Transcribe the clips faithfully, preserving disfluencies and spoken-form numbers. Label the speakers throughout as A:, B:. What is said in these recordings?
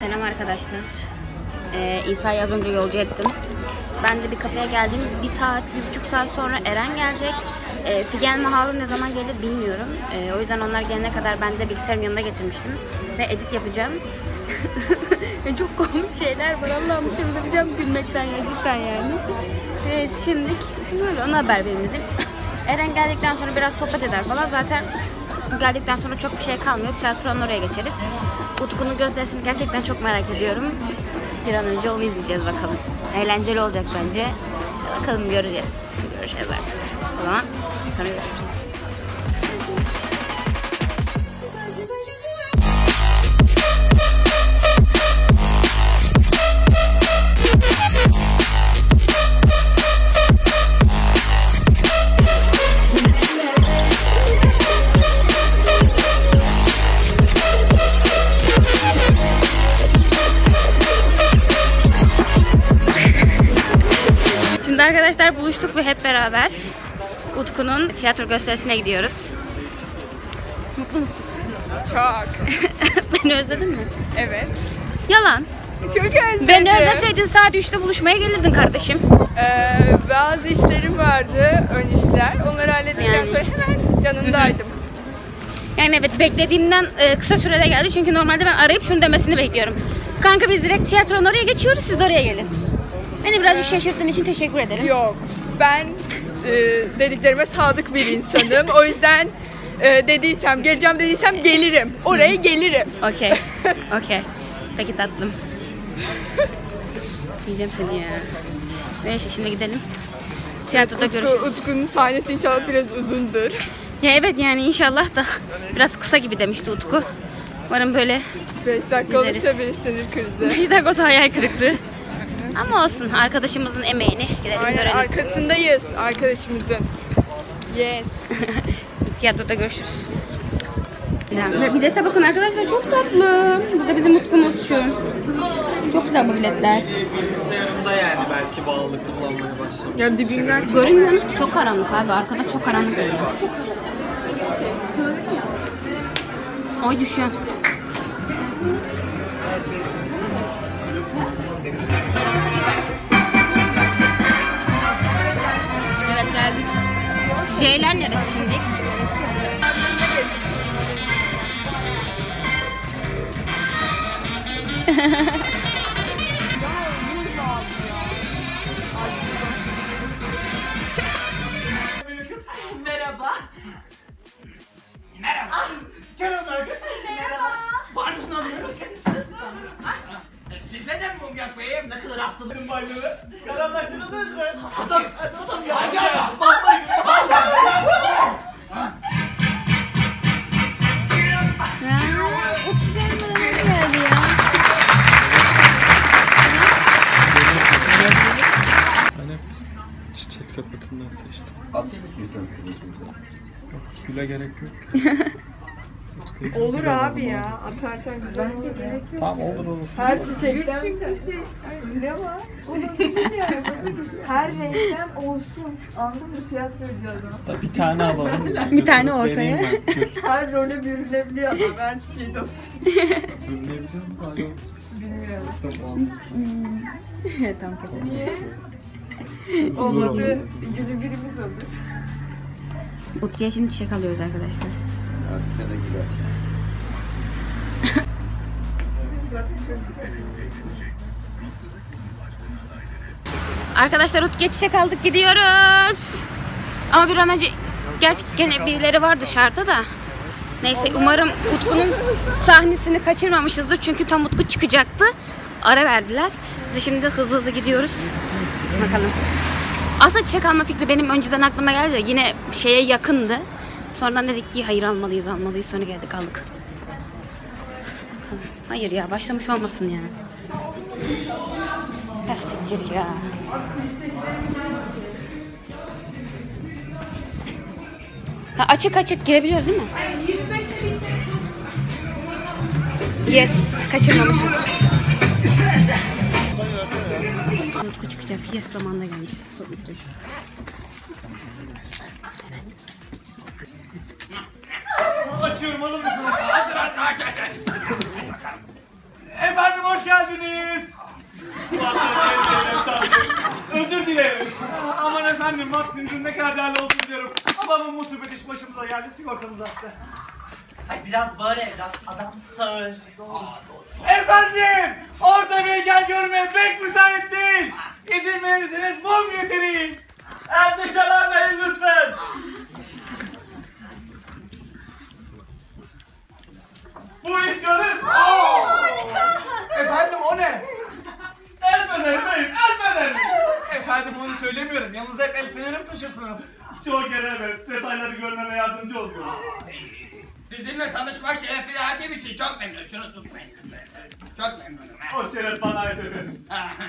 A: Selam arkadaşlar. Ee, İsa'yı az önce yolcu ettim. Ben de bir kafeye geldim. Bir saat, bir buçuk saat sonra Eren gelecek. Ee, Figen ve Harun ne zaman gelir bilmiyorum. Ee, o yüzden onlar gelene kadar ben de bilgisayarımın yanında getirmiştim. Ve edit yapacağım. Çok komik şeyler var. Allah'ım çıldıracağım gülmekten ya, cidden yani. Evet, şimdilik böyle ona haber verin dedim. Eren geldikten sonra biraz sohbet eder falan. Zaten geldikten sonra çok bir şey kalmıyor. Tiyatro'nun oraya geçeriz. Utku'nun gösterisini gerçekten çok merak ediyorum. Bir an önce onu izleyeceğiz bakalım. Eğlenceli olacak bence. Bakalım göreceğiz. Göreceğiz artık. O zaman sonra görüşürüz. Şimdi arkadaşlar buluştuk ve hep beraber Utku'nun tiyatro gösterisine gidiyoruz. Mutlu musun?
B: Çok.
A: Beni özledin mi?
B: Evet.
A: Yalan.
B: Çok özledim.
A: Beni özleseydin saat üçte buluşmaya gelirdin kardeşim.
B: Ee, bazı işlerim vardı, ön işler. Onları hallettikten
A: Yani.
B: sonra hemen yanındaydım.
A: Yani evet, beklediğimden e, kısa sürede geldi. Çünkü normalde ben arayıp şunu demesini bekliyorum. Kanka biz direkt tiyatronun oraya geçiyoruz, siz de oraya gelin. Beni birazcık şaşırttığın için teşekkür ederim.
B: Yok. Ben e, dediklerime sadık bir insanım. O yüzden e, dediysem, geleceğim dediysem gelirim. Oraya gelirim.
A: Okey. Okey. Peki tatlım. Diyeceğim seni ya. Neyse şimdi gidelim. Tiyatroda
B: Utku,
A: görüşürüz.
B: Utku'nun sahnesi inşallah biraz uzundur.
A: Ya evet, yani inşallah da biraz kısa gibi demişti Utku. Umarım böyle
B: beş dakika
A: Gideriz.
B: olursa bir sinir krizi.
A: beş dakika olsa hayal kırıklığı. Ama olsun, arkadaşımızın emeğini gidelim
B: Aynen,
A: görelim.
B: arkasındayız arkadaşımızın. Yes.
A: Tiyatroda görüşürüz. Ve bilete bakın arkadaşlar, çok tatlı. Bu da bizim Utkumuz şu. Çok güzel bu biletler.
C: Bilgisayarımda yani belki bağlı kullanmaya başladım.
B: Ya dibinden çok.
A: Görünmüyoruz ki, çok karanlık abi. Arkada çok karanlık görünüyor. Oy düşüyor. Evet, geldik. Şeyler neresi şimdi?
C: Merhaba. Merhaba. Kerem Merkez. Merhaba. Var mısın anlıyorum? Siz neden mum yakmayayım? Ne kadar aptalım bayları. Karanlık kırıldınız mı? Adam, adam ya. Hangi adam? Bağlayın.
D: Hani çiçek sepetinden seçtim.
E: Atayım istiyorsanız
D: Güle gerek yok.
B: Olur abi ya. Atarsan güzel olur.
D: Tamam, olur olur.
B: Her çiçekten bir şey. Ne var? Olabilir yani. Her renkten olsun. Anladın mı? Tiyatro ediyoruz.
D: Da bir tane alalım.
A: Bir tane ortaya.
D: Vereyim ben.
B: Her role bürünebiliyor adam. Her çiçeği de olsun.
D: Bürünebiliyor mu? Alo.
B: Bilmiyorum.
A: Tamam.
B: Niye? Olmadı. Günü birimiz olur.
A: Utku'ya şimdi çiçek alıyoruz arkadaşlar.
E: Arkada gider.
A: Arkadaşlar Utku'ya çiçek aldık, gidiyoruz. Ama bir an önce, gerçi gene birileri var dışarıda da. Neyse, umarım Utku'nun sahnesini kaçırmamışızdır. Çünkü tam Utku çıkacaktı. Ara verdiler. Biz şimdi hızlı hızlı gidiyoruz. Bakalım. Aslında çiçek alma fikri benim önceden aklıma geldi de yine şeye yakındı. Sonradan dedik ki hayır, almalıyız almalıyız. Sonra geldik aldık. Bakalım. Hayır ya, başlamış olmasın yani. Ya siktir ya. Ha, açık açık girebiliyoruz değil mi? Yes, kaçırmamışız. Utku çıkacak. Yes, zamanında gelmişiz. Çok mutluyum.
C: Açıyorum, alır mısınız? Aç aç aç aç. Efendim hoş Efendim vaktinizin ne kadar değerli olduğunu diyorum. Babamın musibet iş başımıza geldi, sigortamız attı.
F: Ay biraz bağır evlat, adam sağır.
C: Efendim! Orada bir heykel görmeye pek müsait değil. İzin verirseniz mum getireyim. Endişelenmeyin lütfen. Bu iş görün. Efendim o ne? El feneri beyim, el feneri. Efendim onu söylemiyorum. Yanınızda hep el feneri mi taşırsınız? Çok kere evet. Detayları görmeme yardımcı oluyor.
G: Sizinle tanışmak şerefine erdiğim için çok memnun. Şunu tutmayın. Çok memnunum. Ha.
C: O şeref bana ait efendim.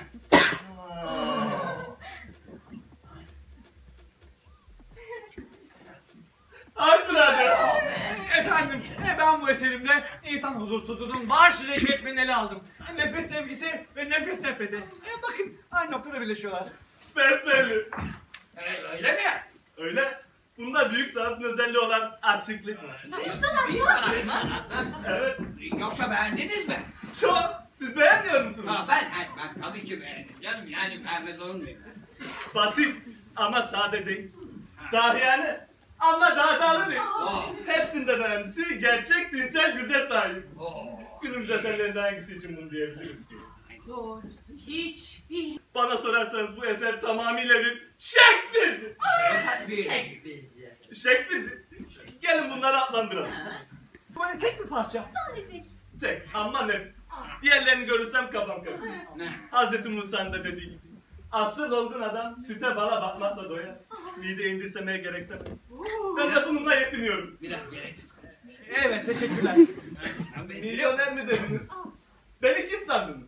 C: Arkadaşlar. Efendim, e, ben bu eserimde insan huzursuzluğunun başlıca ketmini ele aldım. Nefis sevgisi ve nefis nefreti. E, bakın, aynı noktada birleşiyorlar. Besbelli.
G: Ee, öyle mi?
C: Öyle. Bunda büyük sanatın özelliği olan açıklık var.
G: Büyük sanat mı?
C: Evet.
G: Yoksa beğendiniz mi?
C: Çok. Siz beğenmiyor musunuz?
G: Ha, ben, ben, ben tabii ki beğendim canım. Yani beğenmez olur muyum?
C: Basit ama sade değil. Dahiyane ama dağdalı değil.
G: Oh.
C: Hepsinde mühendisi gerçek dinsel güze sahip.
G: Oh.
C: Günümüz eserlerinden hangisi için bunu diyebiliriz ki?
G: Doğrusu hiç, hiç.
C: Bana sorarsanız bu eser tamamıyla bir Shakespeare'ci.
G: Shakespeare'ci.
C: Shakespeare'ci. Gelin bunları adlandıralım. Böyle tek bir parça.
H: Tanecik.
C: Tek ama nefis. Diğerlerini görürsem kafam karışır.
G: Ne?
C: Hazreti Musa'nın da dediği gibi. Asıl olgun adam süte bala bakmakla doyar. Mide indirsemeye gerekse. Ben de bununla yetiniyorum.
G: Biraz gereksiz konuşmuş.
C: Evet, teşekkürler. Milyoner mi dediniz? Beni kim sandınız?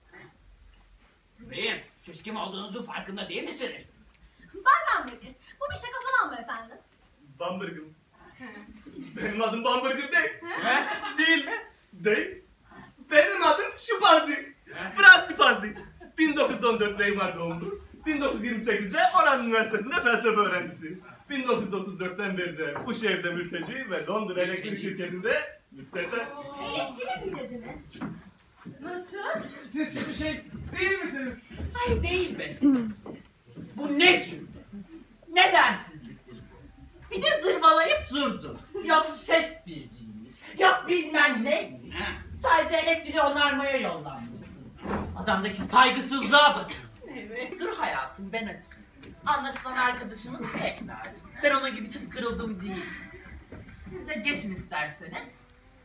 G: Beyim, siz kim olduğunuzun farkında değil misiniz?
H: Bayram nedir? Bu bir şaka falan mı efendim?
C: Bamburger. Benim adım Bamburger değil. He? Değil mi? Değil. Benim adım Şupanzi. Frans Şupanzi. bin dokuz yüz on dört Weimar doğumlu. bin dokuz yüz yirmi sekizde Oran Üniversitesi'nde felsefe öğrencisi. bin dokuz yüz otuz dörtten beri de bu şehirde mülteci ve Londra Elektrik Şirketi'nde müsteşar.
H: Elektrik mi dediniz? Nasıl?
C: Siz şimdi şey değil misiniz?
G: Hayır değil besin. Bu ne cümle? Ne dersizliktir? Bir de zırvalayıp durdu. Yok Shakespeare'ciymiş, yok bilmem neymiş. Sadece elektriği onarmaya yollanmışsınız. Adamdaki saygısızlığa bakın. Evet. Dur hayatım ben açayım. Anlaşılan arkadaşımız pek narin. Ben ona gibi çıt kırıldım değil. Siz de geçin isterseniz.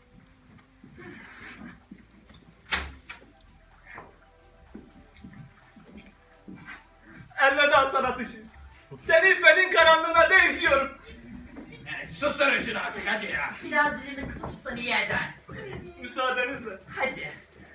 C: Elveda sanat işi. Senin fenin karanlığına değişiyorum.
G: Evet, susturun şunu artık hadi ya.
F: Biraz dilini kısa tutsan iyi edersin.
C: Müsaadenizle.
F: Hadi.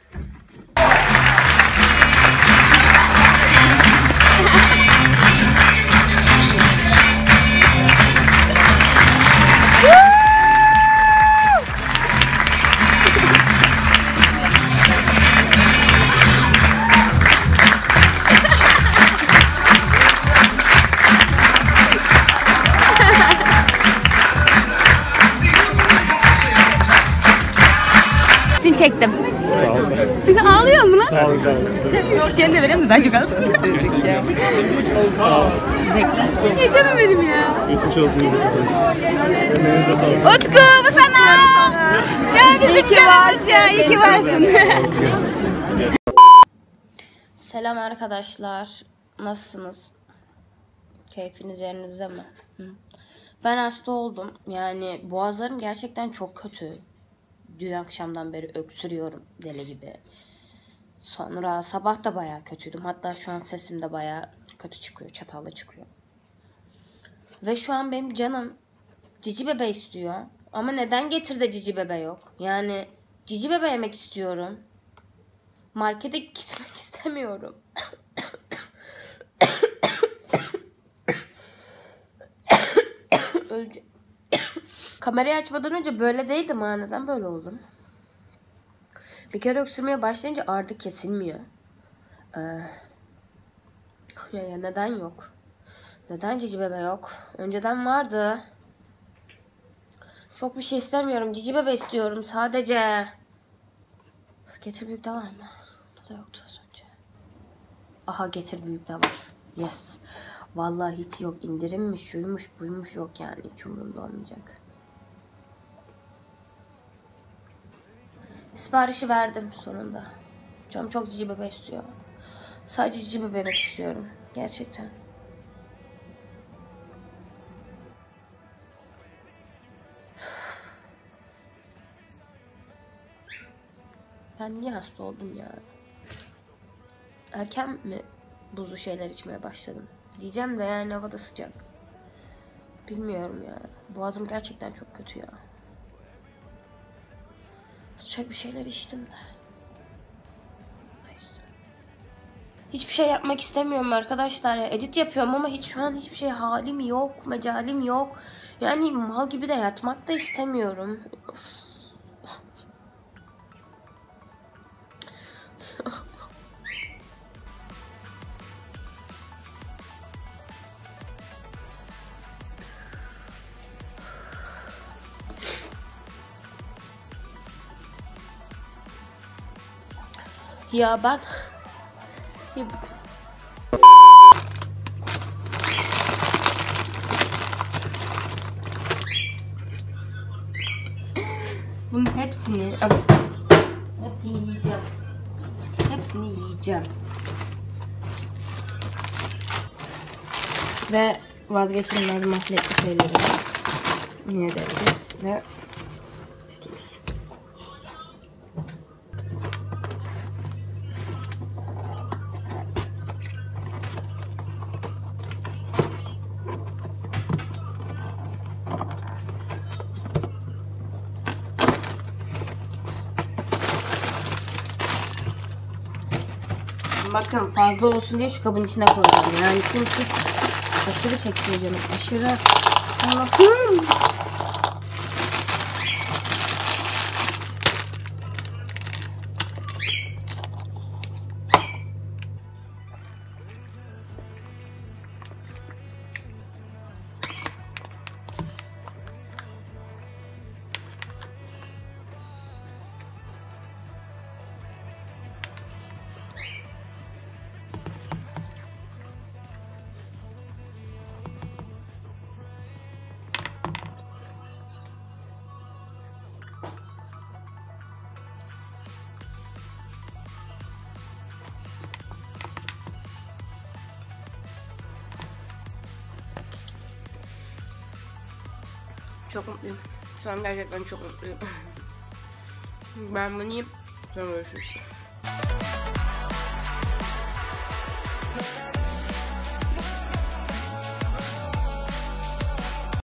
A: Çektim.
D: Sağ ol.
A: Ağlıyor mu lan?
D: Sağ ol.
A: Şişeni de vereyim mi? Ben çok az.
D: Sağ ol.
A: Bekle. Ne canım benim ya.
D: Geçmiş olsun.
A: Utku bu sana. Ya bizim canımız ya. İyi ki varsın. Selam arkadaşlar. Nasılsınız? Keyfiniz yerinizde mi? Hı. Ben hasta oldum. Yani boğazlarım gerçekten çok kötü. Dün akşamdan beri öksürüyorum deli gibi. Sonra sabah da bayağı kötüydüm. Hatta şu an sesim de bayağı kötü çıkıyor. Çatallı çıkıyor. Ve şu an benim canım cici bebe istiyor. Ama neden getir de cici bebe yok? Yani cici bebe yemek istiyorum. Markete gitmek istemiyorum. Öleceğim. Kamerayı açmadan önce böyle değildim ha. Neden böyle oldum? Bir kere öksürmeye başlayınca ağrı kesilmiyor. Ee, ya, ya neden yok? Neden cici bebe yok? Önceden vardı. Çok bir şey istemiyorum. Cici bebe istiyorum sadece. Getir büyük de var mı? Burada da yoktu az önce. Aha getir büyük de var. Yes. Vallahi hiç yok, indirimmiş, şuymuş, buymuş yok yani. Hiç umurumda olmayacak. Siparişi verdim sonunda. Canım çok cici bebe istiyor. Sadece cici bebe bebek istiyorum. Gerçekten. Ben niye hasta oldum ya? Erken mi buzlu şeyler içmeye başladım? Diyeceğim de yani havada sıcak. Bilmiyorum ya. Boğazım gerçekten çok kötü ya. Sıcak bir şeyler içtim de. Neyse. Hiçbir şey yapmak istemiyorum arkadaşlar ya. Edit yapıyorum ama hiç şu an hiçbir şey halim yok, mecalim yok. Yani mal gibi de yatmak da istemiyorum. Of. Ya ben... Ya... Bunun hepsini... Hepsini yiyeceğim. Hepsini yiyeceğim. Ve vazgeçilmez mahvetli şeyleri niye deriz hepsine üstümüz. Bakın fazla olsun diye şu kabın içine koyacağım. Yani çünkü aşırı çekiyor canım. Aşırı. Allah'ım. Çok mutluyum. Şu an gerçekten çok mutluyum. Ben bunu yiyeyim. Sonra görüşürüz.